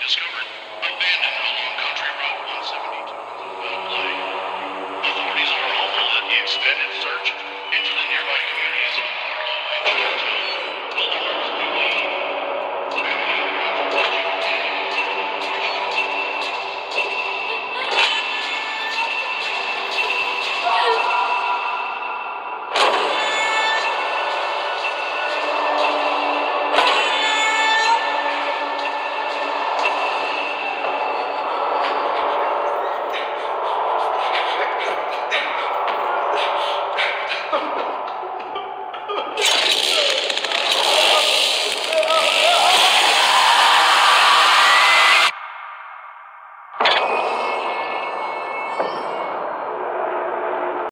discovered abandoned along Country Road 172 in Belle Plaine. Authorities are hopeful that the extended search into the nearby communities of Harlow and Georgetown will ultimately lead to a